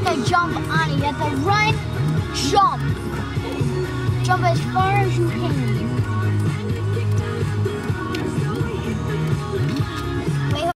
to jump on it. You have to run, jump. Jump as far